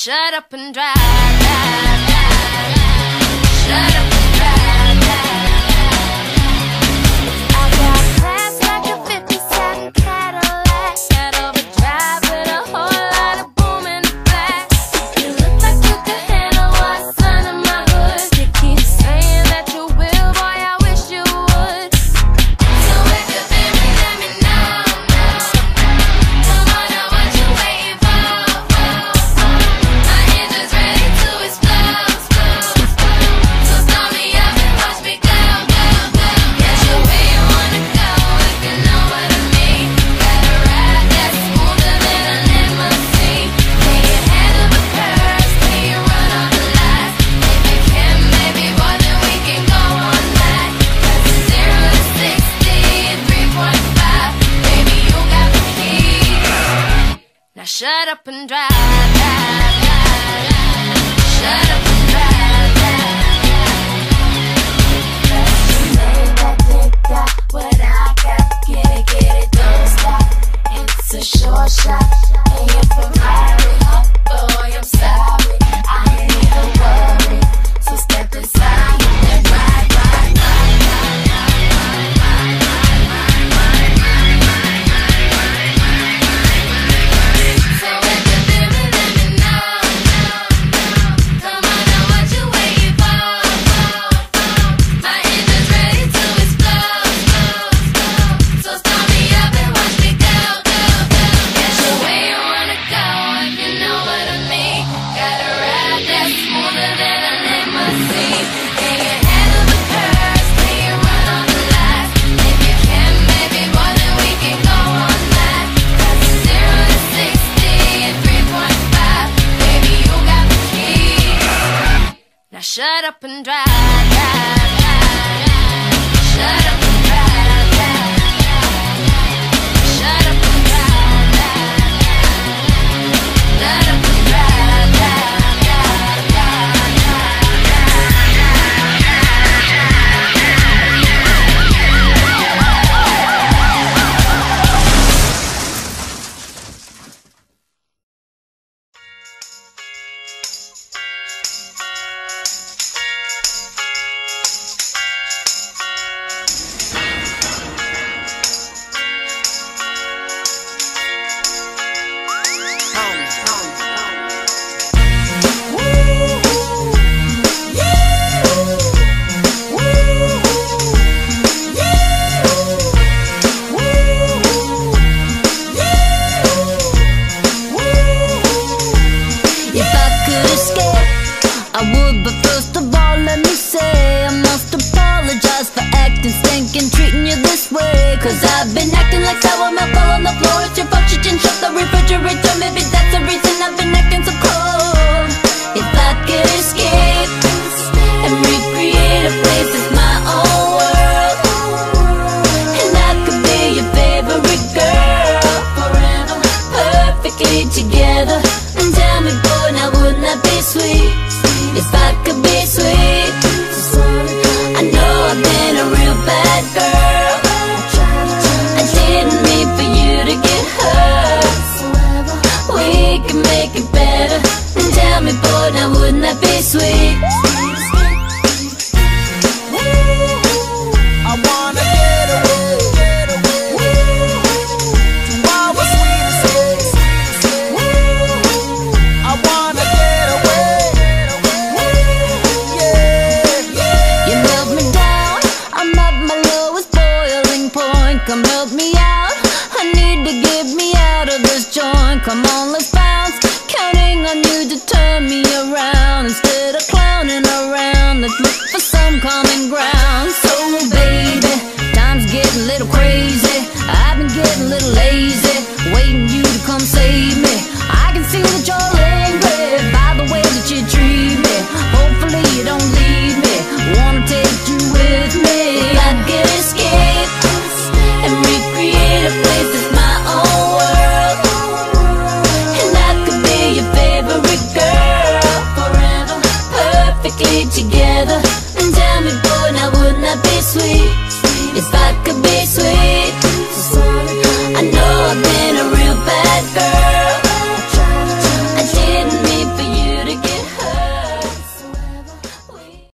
shut up and drive, drive, drive, drive. Shut up and drive, drive, drive. I got class like a 57 Cadillac, got overdrive with a whole lot of boom in the back. You look like you could handle what's under my hood. You keep saying that you will, boy, I wish you would. So if you feel me, let me know, come on now, what you waiting for? My engine's ready to explode, so start me up and watch me go, go, go. Get you where you wanna go, if you know what I mean. Got a ride that's smoother than a limousine. Can you handle the curves? Can you run all the lights? If you can, maybe more than we can go all night. Cause it's 0 to 60 in 3.5. Baby, you got the key. Now shut up and drive, drive, drive, drive. Shut up and drive, drive, drive. You made that big got what I got. Get it, don't stop. It's a short shot. And you're Ferrari, oh boy, I'm sorry. I ain't even worried. So step inside and ride, ride, ride, ride, ride, ride, ride, ride, ride, ride. So if you feel me, let me know, come on now, what you waiting for? My engine's ready to explode, so start me up and watch me go, go, go. Get you where you wanna go, if you know what I mean. Got a ride that's smoother than a limousine. Can you handle the curves? Can you run all the lights? If you can, maybe more than we can go all night. Cause it's 0 to 60 in 3.5. Baby, you got the key. Now shut up and drive, drive, drive, drive. Shut up and drive, drive, drive, drive. Shut up and drive, drive, drive, drive. Shut up and drive, drive, drive, drive, If I could escape, I would, but first of all, let me say I must apologize for acting stinking, treating you this way. Cause I've been acting like sour milk all on the floor. It's your fault you didn't shut the refrigerator. Maybe that's the reason I've been acting so cold. If I could escape and recreate a place that's my own world, and I could be your favorite girl forever, perfectly together. And tell me, boy, now wouldn't that be sweet? If I could be sweet. I know I've been a real bad girl. I didn't mean for you to get hurt. We can make it better. And tell me, boy, now wouldn't that be sweet? I wanna get away to our sweet escape. I wanna get away, yeah. You melt me down, I'm at my lowest boiling point. Come help me out, I need to get me out of this joint. Come on, let's bounce, counting on you to turn me around. Instead of clowning around, let's look for some common ground.